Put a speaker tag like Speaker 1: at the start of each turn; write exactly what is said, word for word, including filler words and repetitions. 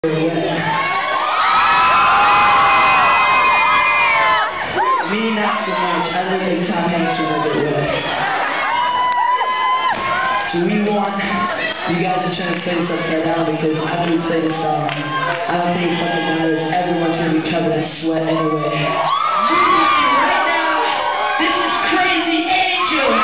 Speaker 1: Me, not so much. I don't think Tom Hanks was a good way. So we want you guys to try to play this upside down because after we play this song, I don't think it fucking matters. Everyone's gonna be covered in sweat anyway. Right now, this is Crazy Angel.